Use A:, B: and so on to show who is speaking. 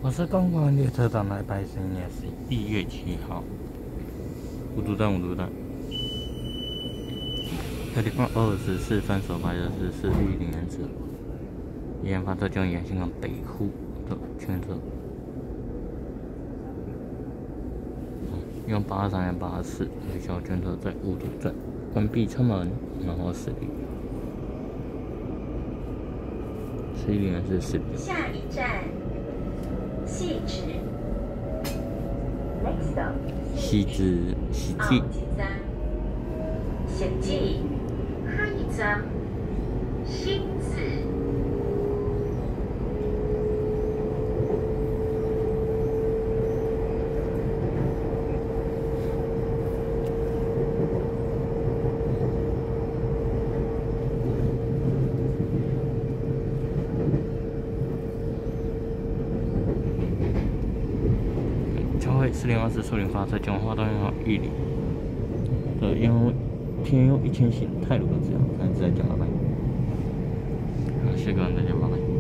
A: 我是公馆列车长来拍摄，也是1月7号。无毒弹，无毒弹。这地方24分所拍的是4绿零颜色，研发这将沿线港北户的圈色，用83.84有效圈色在无毒站关闭车门，然后驶离。11零是驶离。
B: 下一站，汐止。Next stop，
A: 汐止，汐止。
B: 汐止，下一站，汐止。桥会4024树林发车，将花东1号玉里的天佑1000型泰鲁格这样，看再见，拜拜。好，谢谢各位，再见，拜拜。